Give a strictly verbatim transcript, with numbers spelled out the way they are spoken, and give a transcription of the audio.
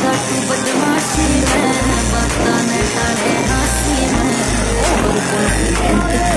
तू बदमाशी में, बाता ने टाले हंसी में, ओवर कॉन्फिडेंट